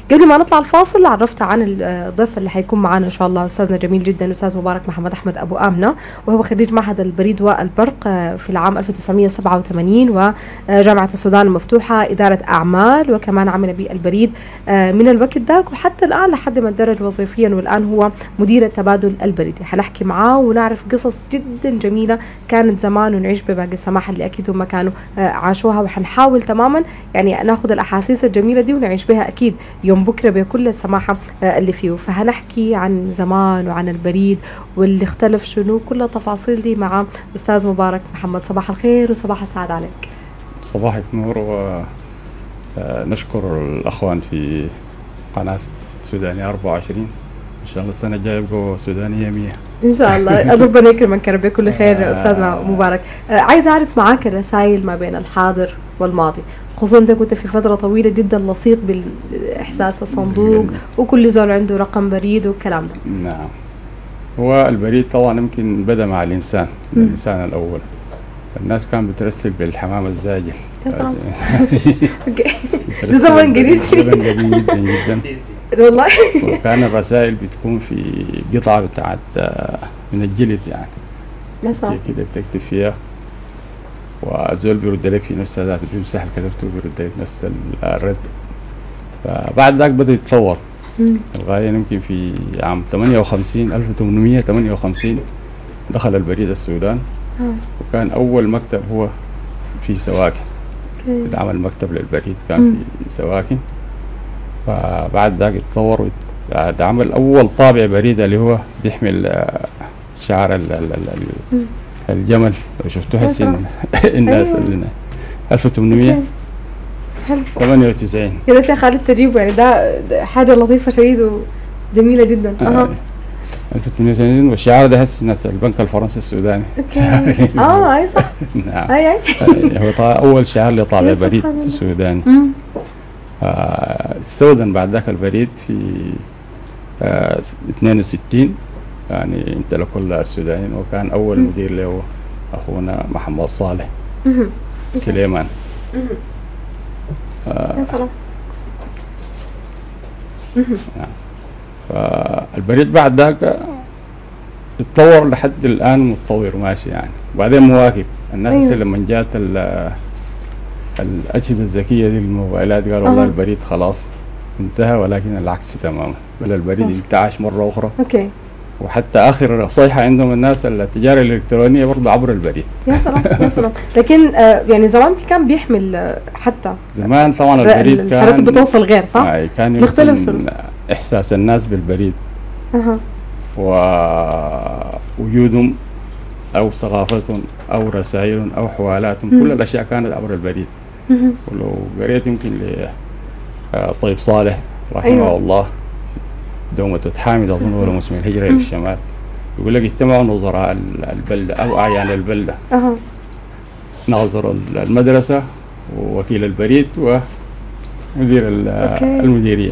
قبل ما نطلع الفاصل عرفت عن الضيف اللي حيكون معنا ان شاء الله، استاذنا جميل جدا، استاذ مبارك محمد احمد ابو امنه، وهو خريج معهد البريد والبرق في العام 1987 وجامعه السودان المفتوحه اداره اعمال، وكمان عمل بالبريد من الوقت ذاك وحتى الان لحد ما تدرج وظيفيا، والان هو مدير التبادل البريدي. حنحكي معاه ونعرف قصص جدا جميله كانت زمان ونعيش بباقي السماحه اللي اكيد هم كانوا عاشوها، وحنحاول تماما يعني ناخذ الاحاسيس الجميله دي ونعيش بها اكيد يوم بكره بكل السماحه اللي فيه. فهنحكي عن زمان وعن البريد واللي اختلف شنو، كل التفاصيل دي مع استاذ مبارك محمد. صباح الخير وصباح السعاده عليك. صباحك نور، ونشكر الاخوان في قناه سودانيه 24. ان شاء الله السنه الجايه يبقوا سودانيه 100 ان شاء الله. ربنا يكرمك يا رب بكل خير. استاذنا مبارك، عايز اعرف معاك الرسائل ما بين الحاضر والماضي، خصوصا انت كنت في فتره طويله جدا لصيق بالاحساس الصندوق وكل زول عنده رقم بريد والكلام ده. نعم، هو البريد طبعا يمكن بدا مع الانسان، الانسان الاول. الناس كانت بترسل بالحمام الزاجل. يا سلام. اوكي، ده زمن قديم. زمن قديم جدا جدا والله. وكان الرسائل بتكون في قطعه بتاعت من الجلد يعني، مثلا كده بتكتب فيها، والزول بيرد لك في نفس ذاته، بيمسح اللي كتبته وبيرد لك نفس الرد. فبعد ذاك بدا يتطور الغايه. يمكن في عام 1858 دخل البريد السودان، وكان اول مكتب هو في سواكن. اتعمل مكتب للبريد كان في سواكن. فبعد ذاك اتطور، عمل اول طابع بريد اللي هو بيحمل شعار الجمل، لو شفتوه هسه الناس اللي 1898. يا ريت يا خالد تجيبه، يعني ده حاجه لطيفه شديد وجميله جدا. 1898. والشعار ده هسه ناس البنك الفرنسي السوداني. اي صح. نعم. اي هو اول شعار لطابع بريد السوداني. السودان بعد ذاك البريد في 62 يعني امتلكوا السودانيين، وكان اول مدير له اخونا محمد صالح سليمان. يا سلام. فالبريد بعد ذاك اتطور لحد الان، متطور ماشي يعني، وبعدين مواكب. الناس لما جات الأجهزة الذكية دي، الموبايلات، قالوا والله البريد خلاص انتهى، ولكن العكس تماما، بل البريد انتعش مرة أخرى. اوكي. وحتى آخر صيحة عندهم الناس التجارة الإلكترونية برضه عبر البريد. يا سلام يا سلام. لكن يعني زمان كان بيحمل حتى زمان طبعا البريد كان الحاجات بتوصل غير صح؟ كان يختلف إحساس الناس بالبريد ووجودهم أو ثقافتهم أو رسائلهم أو حوالاتهم، كل الأشياء كانت عبر البريد. ولو قريت يمكن طيب صالح رحمه الله دومة حامد أظن ولا مسلم الهجرة إلى الشمال، يقول لك اجتمعوا نظراء البلدة أو أعيان البلدة، ناظر المدرسة ووكيل البريد ومدير المديرية.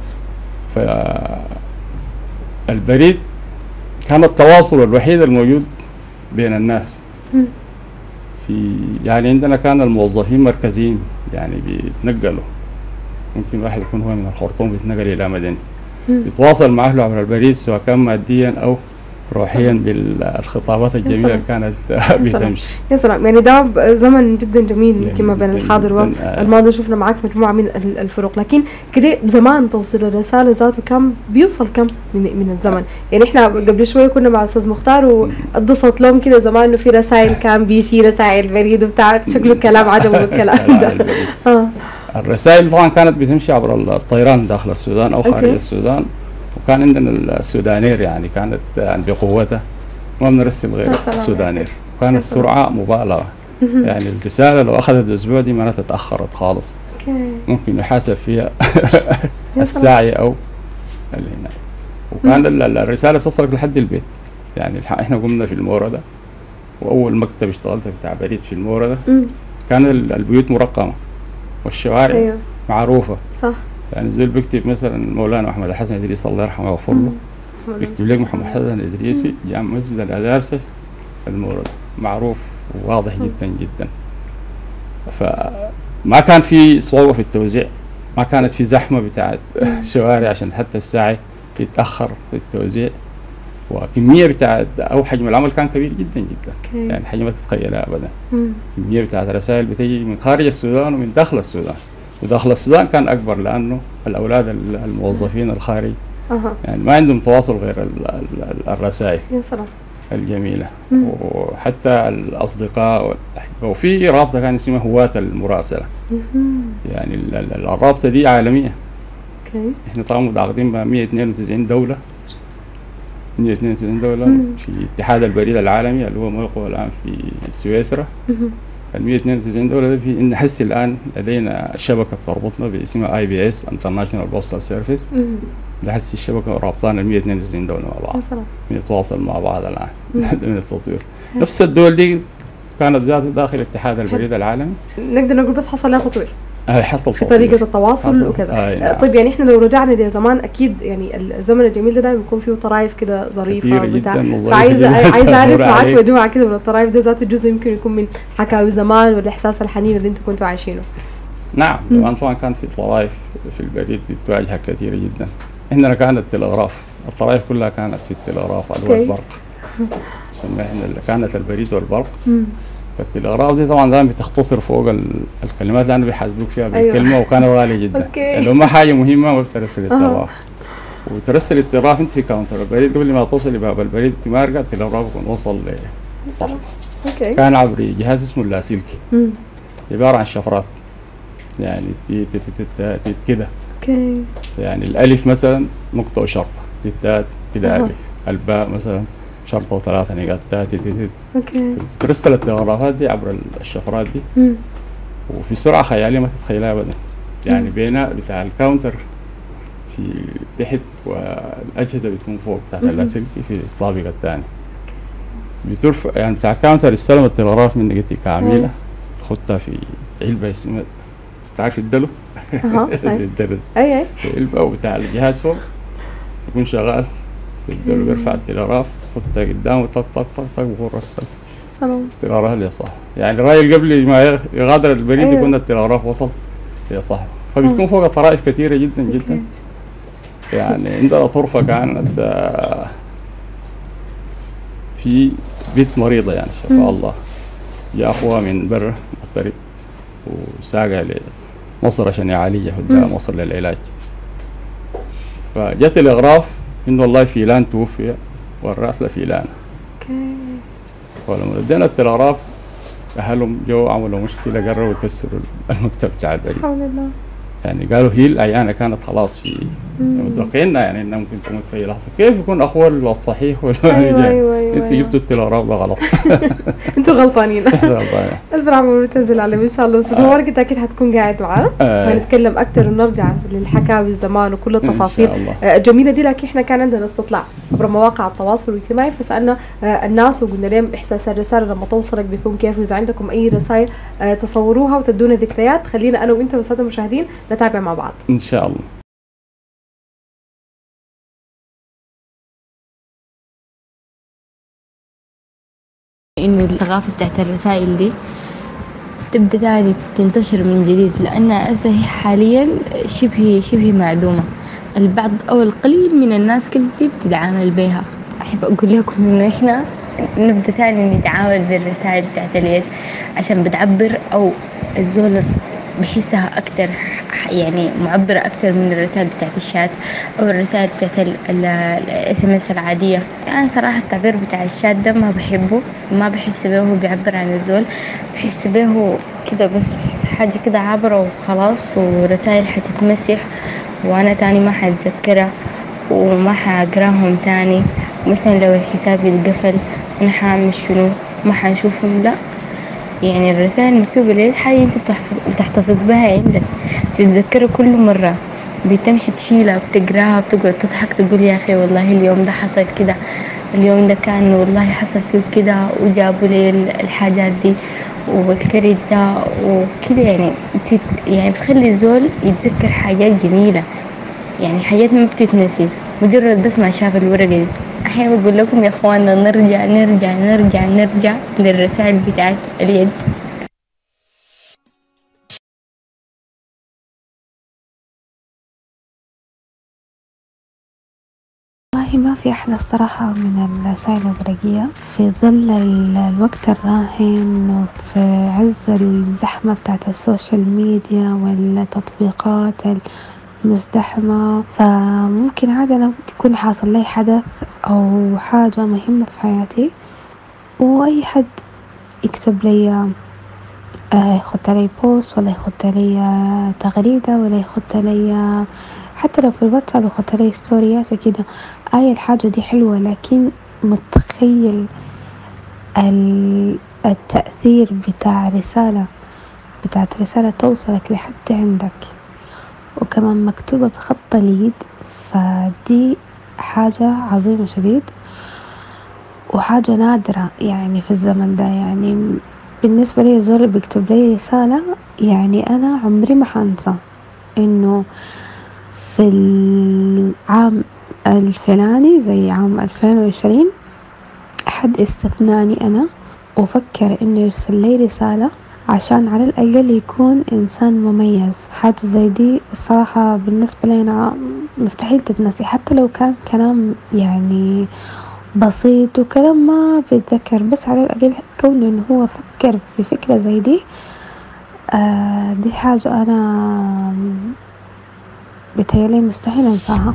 فالبريد كان التواصل الوحيد الموجود بين الناس. في يعني عندنا كان الموظفين مركزيين، يعني بيتنقلوا، ممكن واحد يكون هو من الخرطوم بيتنقل إلى مدني، يتواصل مع أهله عبر البريد، سواء كان ماديا أو روحيا بالخطابات الجميلة اللي كانت بتمشي. يا سلام، يعني ده زمن جدا جميل يمكن ما بين الحاضر والماضي. شفنا معك مجموعة من الفروق، لكن كده زمان توصل الرسالة ذاته كم بيوصل كم من الزمن؟ يعني احنا قبل شوية كنا مع أستاذ مختار واتبسط لهم كده زمان إنه في رسائل كان بيشي رسائل بريد وبتاع، شكله كلام عجبه الكلام ده. الرسائل طبعا كانت بتمشي عبر الطيران داخل السودان أو خارج السودان، وكان عندنا السودانير يعني كانت بقوتها، ما بنرسل غير السودانير، وكانت السرعة مبالغة. يعني الرسالة لو أخذت أسبوع دي معناتها تأخرت خالص، ممكن يحاسب فيها الساعي أو اللي هنا. وكان الرسالة بتصلك لحد البيت. يعني احنا قمنا في الموردة، وأول مكتب اشتغلت بتاع بريد في الموردة كان البيوت مرقمة والشوارع معروفة. صح. يعني زول بيكتب مثلا مولانا محمد الحسن الإدريسي الله يرحمه ويغفر له، بيكتب لك محمد الحسن الإدريسي جامع مسجد الأدارسة المورد، معروف وواضح جدا جدا. فما كان في صعوبة في التوزيع، ما كانت في زحمة بتاعت الشوارع عشان حتى الساعة يتأخر في التوزيع. وكمية بتاعت أو حجم العمل كان كبير جدا جدا. يعني حجم ما تتخيلها أبدا. كمية بتاعت الرسائل بتيجي من خارج السودان ومن داخل السودان. وداخل السودان كان أكبر لأنه الأولاد الموظفين الخارج يعني ما عندهم تواصل غير الرسائل. يا سلام. الجميلة. وحتى الأصدقاء والأحبة. وفي رابطة كان اسمها هواة المراسلة. يعني الرابطة دي عالمية. احنا طبعا متعاقدين ب 192 دولة. 192 دولة في اتحاد البريد العالمي اللي هو موقعه الآن في سويسرا. ال 192 دولة ده في نحس الآن لدينا شبكة بتربطنا باسمها IBS International Postal Service. لحس الشبكة رابطان ال 192 دولة مع بعض. نتواصل مع بعض الآن من التطوير. نفس الدول دي كانت ذاتها داخل اتحاد البريد العالمي. نقدر نقول بس حصل لها تطوير. حصل في طريقة التواصل وكذا. نعم. طيب يعني احنا لو رجعنا لزمان اكيد يعني الزمن الجميل ده دايما بيكون فيه طرايف كده ظريفة وبتاع. فعايزة اعرف معاك مجموعة كده من الطرايف ده ذاته جزء يمكن يكون من حكاوي زمان والاحساس الحنين اللي انتم كنتوا عايشينه. نعم طبعا كانت في طرائف في البريد بتواجهها كثيرة جدا. عندنا كانت التلغراف، الطرائف كلها كانت في التلغراف اللي هو البرق. سميها احنا كانت البريد والبرق. فالتلغراف دي طبعا دائما بتختصر فوق الكلمات لانه بيحاسبوك فيها بالكلمه وكانت غاليه جدا. لو ما حاجه مهمه ما بترسل التلغراف. وترسل التلغراف انت في كاونتر البريد قبل ما توصل لباب البريد تمارقه التلغراف يكون وصل صح. كان عبر جهاز اسمه اللاسلكي. عباره عن شفرات يعني كده. يعني الالف مثلا نقطه وشرطه تتات كده الف. الباء مثلا شرطة وثلاثة نقاط ترسل التلغرافات دي عبر الشفرات دي. وفي سرعة خيالية ما تتخيلها أبدا. يعني بينها بتاع الكاونتر في تحت والأجهزة بتكون فوق بتاعت اللاسلكي في الطابق الثاني. بترفع يعني بتاع الكاونتر يستلم التلغراف منك انت كعميلة خدتها في علبة اسمها بتعرف الدلو؟ الدلو علبة وبتاع الجهاز فوق يكون شغال الدلو بيرفع التلغراف خدتها قدامه طق طق طق طق بكون رسل التلغراف اللي صح. يعني الراجل قبل ما يغادر البريد يكون التلغراف وصل يا صاحبي. فبتكون فوق طرائف كثيرة جدا جدا. يعني عندنا طرفة كانت في بيت مريضة يعني شفاء الله جاء أخوها من برا مغترب وساقها لمصر عشان يعالجها وداها مصر للعلاج. فجت الإغراف إنه والله فيلان توفي والرأس لفيلان. ولما ادينا التلغراف أهلهم جو عملوا مشكلة قرروا يكسروا المكتب بتاع البريد. حول الله. يعني قالوا هي العيانة كانت خلاص في متوقعيننا يعني انها ممكن تموت في اي لحظه. كيف يكون اخوه الصحيح ولا أيوة انتوا جبتوا التلغراف ده غلط. انتوا غلطانين. الف رحمه وتنزل على ان شاء الله. استاذ مبارك انت اكيد حتكون قاعد معنا هنتكلم اكثر ونرجع للحكاوي الزمان وكل التفاصيل الجميله دي. لكن احنا كان عندنا استطلاع عبر مواقع التواصل الاجتماعي فسالنا الناس وقلنا لهم احساس الرساله لما توصلك بيكون كيف. واذا عندكم اي رسائل تصوروها وتدونا ذكريات. خلينا انا وانت والساده المشاهدين نتابع مع بعض ان شاء الله. إنه الثقافة بتاعت الرسائل دي تبدأ تاني تنتشر من جديد لأنها هي حاليا شبه معدومة. البعض أو القليل من الناس كده بتتعامل بها. أحب أقول لكم إنه إحنا نبدأ تاني نتعامل بالرسائل بتاعت اليد عشان بتعبر أو الزول بحسها أكتر يعني معبرة أكتر من الرسائل بتاعت الشات أو الرسائل بتاعت SMS العادية. يعني صراحة التعبير بتاع الشات ده ما بحبه ما بحس به هو بيعبر عن الزول. بحس به كده بس حاجة كده عبرة وخلاص ورسائل حتتمسح وأنا تاني ما حتذكرها وما حقراهم تاني. مثلا لو الحساب يتقفل أنا حاعمل شنو ما حنشوفهم. لا يعني الرسائل المكتوبة ليه حاجة انت بتحتفظ بها عندك تتذكرها كل مرة بتمشي تشيلها بتقراها بتقعد تضحك تقول يا أخي والله اليوم ده حصل كده اليوم ده كان والله حصل فيه كده وجابوا لي الحاجات دي والكريت ده وكده. يعني بتخلي الزول يتذكر حاجات جميلة يعني حاجات ما بتتنسي مجرد بس ما شاف الورقة دي. أحيانا بقول لكم يا أخوانا نرجع للرسائل بتاعت اليد. والله ما في أحلى الصراحة من الرسائل الورقية في ظل الوقت الراهن وفي عز الزحمة بتاعت السوشيال ميديا والتطبيقات المزدحمة. فممكن عادة أنا يكون حاصل لي حدث أو حاجة مهمة في حياتي وأي حد يكتب لي، يخط علي بوست ولا يخط علي تغريدة ولا يخط علي حتى لو في الواتساب يخط علي ستوريات وكده. الحاجة دي حلوة، لكن متخيل التأثير بتاع رسالة توصلك لحد عندك وكمان مكتوبة بخط اليد، فدي حاجة عظيمة شديد وحاجة نادرة يعني في الزمن ده. يعني بالنسبة لي الزول اللي بيكتب لي رسالة، يعني أنا عمري ما حنسى إنه في العام الفلاني زي عام 2020 حد استثناني أنا وفكر إنه يرسل لي رسالة عشان على الأقل يكون إنسان مميز. حاجة زي دي الصراحة بالنسبة لي أنا مستحيل تتنسي، حتى لو كان كلام يعني بسيط وكلام ما بيتذكر، بس على الأقل كونه إنه هو فكر في فكرة زي دي. دي حاجة أنا بتهيألي مستحيل أنساها.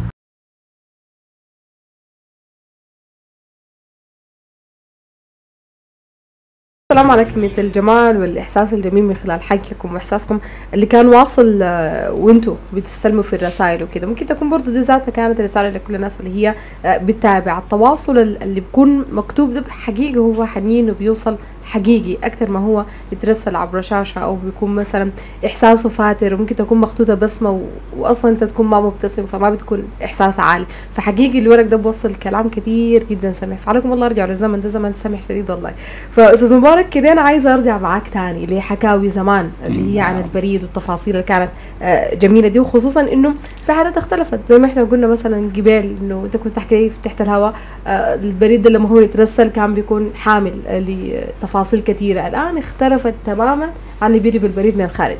السلام على كمية الجمال والإحساس الجميل من خلال حكيكم وإحساسكم اللي كان واصل وانتوا بتستلموا في الرسائل وكده. ممكن تكون برضو دي ذاتها كانت رسالة لكل الناس اللي هي بتتابع التواصل اللي بيكون مكتوب ده حقيقي، هو حنين وبيوصل حقيقي أكتر ما هو بيترسل عبر شاشة أو بيكون مثلا إحساسه فاتر، وممكن تكون مخطوطة بسمة وأصلا أنت تكون ما مبتسم فما بتكون إحساس عالي. فحقيقي الورق ده بوصل كلام كتير جدا سمح. فعليكم الله ارجعوا للزمن ده، زمن سمح شديد والله. فأستاذ مبارك كده أنا عايزة أرجع معاك تاني لحكاوي زمان اللي هي عن البريد والتفاصيل اللي كانت جميلة دي، وخصوصا إنه في حالات اختلفت زي ما إحنا قلنا مثلا قبل إنه أنت كنت تحكي تحت الهواء البريد لما هو يترسل كان بيكون حامل لتفاصيل كثيرة. الآن اختلفت تماما عن اللي بيجي بالبريد من الخارج.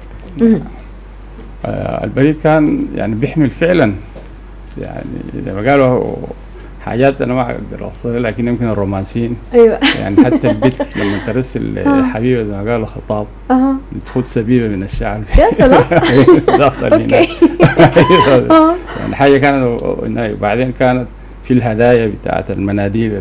البريد كان يعني بيحمل فعلا، يعني زي ما قالوا حاجات انا ما اقدر اوصلها، لكن يمكن الرومانسيين ايوه يعني حتى البيت لما ترسل حبيبه زي ما قالوا خطاب تفوت سبيبه من الشعر يا سلام اوكي يعني حاجه كانت. وبعدين كانت في الهدايا بتاعت المناديل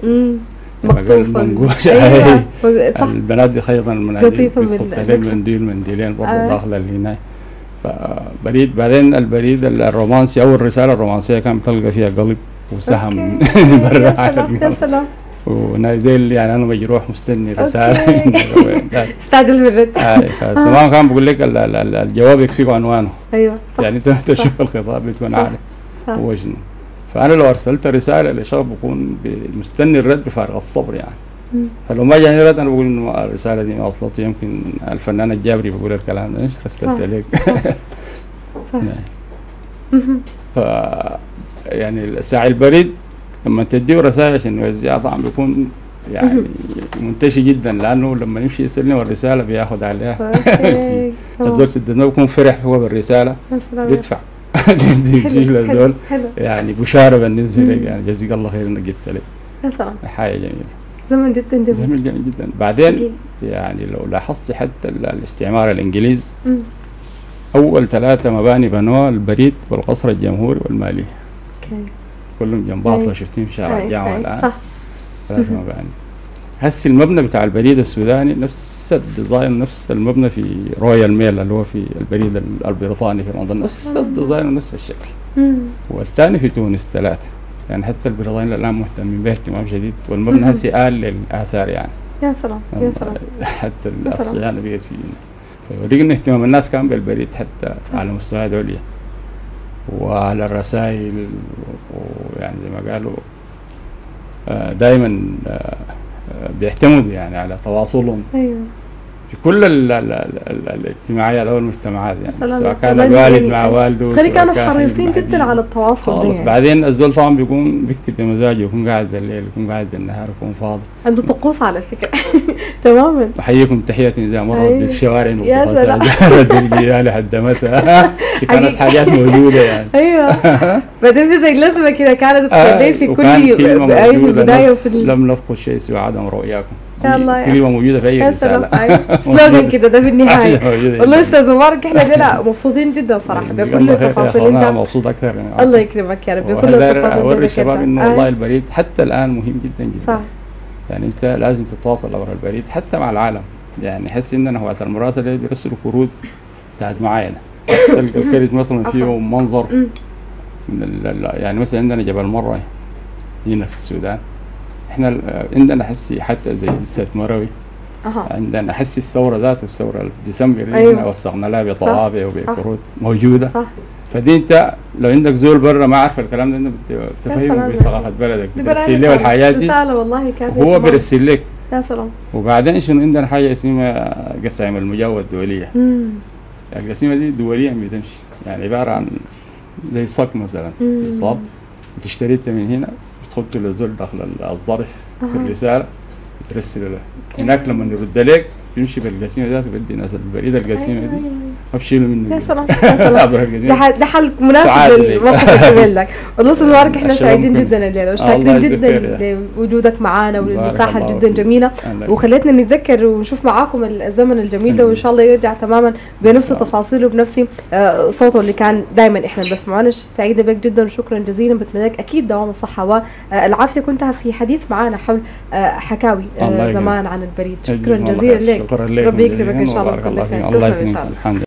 مقطوفة البنات بيخيطن المناديل بتحط عليه منديلين برضه داخله اللي هناك. فبريد بعدين البريد الرومانسي او الرساله الرومانسيه كان بتلقى فيها قلب وسهم برا يا سلام زي يعني انا مجروح مستني رساله استعجل بالرد. تمام كان بقول لك الجواب يكفيك عنوانه. ايوه صح. يعني انت تشوف الخطاب بتكون عارف هو شنو. فانا لو ارسلت رساله لشخص بكون مستني الرد بفارغ الصبر يعني. فلو ما جاني رد انا بقول انه الرساله دي ما وصلت. يمكن الفنان الجابري بيقول الكلام ده، ايش رسلت عليك صح. ف يعني ساعي البريد لما تديه رسائل عشان يوزعها طبعا بيكون يعني منتشي جدا، لانه لما يمشي يسلم الرساله بياخذ عليها الزول الدنيا بيكون فرح هو بالرساله بيدفع بيجي للزول يعني بشاره بالنسبه لك، يعني جزاك الله خير انك جبت لي. يا سلام حاجه جميله، زمن جدا جميل، زمن جميل جدا. بعدين يعني لو لاحظتي حتى الاستعمار الانجليز اول 3 مباني بنوها البريد والقصر الجمهوري والماليه. كلهم جنب بعض لو شفتين في شارع الجامعه الان صح 3 مباني. هسه المبنى بتاع البريد السوداني نفس الديزاين، نفس المبنى في رويال ميل اللي هو في البريد البريطاني في لندن، نفس الديزاين ونفس الشكل. والثاني في تونس 3، يعني حتى البريطانيين الان مهتمين به اهتمام شديد، والمبنى هسه للاثار يعني. يا سلام يا سلام. حتى الصيانه بقت فيه، فيوريك ان اهتمام الناس كان بالبريد حتى على مستويات عليا وعلى الرسائل. ويعني زي ما قالوا دائما بيعتمدوا يعني على تواصلهم في كل الاجتماعيات او المجتمعات، يعني سواء كان الوالد مع والده خلي كانوا حريصين جدا على التواصل ده يعني. بعدين الزول طبعا بيكون بيكتب بمزاجه، يكون قاعد بالليل، يكون قاعد بالنهار، يكون فاضي، عنده طقوس على فكره تماما. احييكم تحياتي اذا مرت أيوة. بالشوارع يا سلام. الجبال هدمتها كانت حاجات موجوده يعني. ايوه بعدين في زي لازمه كده كانت تخلي في كل في البدايه وفي لم نفقد شيء سوى عدم رؤياكم. يا الله كلمه موجوده في اي رساله. سلوجن كده ده في النهايه. والله استاذ مبارك احنا جينا مبسوطين جدا صراحه بكل التفاصيل انت. انا مبسوط اكثر يعني. الله يكرمك يا رب بكل التفاصيل. اوري الشباب انه والله البريد حتى الان مهم جدا جدا. صح. يعني انت لازم تتواصل عبر البريد حتى مع العالم. يعني حس اننا وقت المراسله بيرسلوا كروت بتاعت معاينه. الكرت مثلا فيه منظر يعني مثلا عندنا جبل مره هنا في السودان. احنا عندنا حسي حتى زي سيد مروي. عندنا حسي الثوره ذاته الثوره ديسمبر اللي وثقنا لها بطوابع وبكروت موجوده. صح. فدي انت لو عندك زول برا ما عارف الكلام ده انت بتفهمه بثقافه بلدك بترسل له الحاجات دي رساله والله كافيه هو بيرسل لك. يا سلام. وبعدين شنو عندنا حاجه اسمها قسائم المجاوة الدوليه. القسيمه دي دوليا بتمشي يعني عباره عن زي صك مثلا صاب بتشتري انت من هنا بتحط للزول داخل الظرف في الرساله بترسله له. هناك لما يرد لك بيمشي بالقسيمه ذاته بدي ناس البريد القسيمه دي ما بشيله منه. يا سلام يا سلام. ده حل مناسب للموقف اللي لك. والله استاذ مبارك احنا سعيدين جدا الليله وشاكرين جدا لوجودك معنا وللمساحه جدا جميله وخليتنا نتذكر ونشوف معاكم الزمن الجميل ده وان شاء الله يرجع تماما بنفس تفاصيله وبنفس صوته اللي كان دائما احنا بنسمعه. سعيده بك جدا وشكرا جزيلا. بتمنى لك اكيد دوام الصحه والعافيه. كنت في حديث معنا حول حكاوي زمان عن البريد. شكرا جزيلا لك. شكرا لك. ربي يكرمك ان شاء الله. الله يكرمك.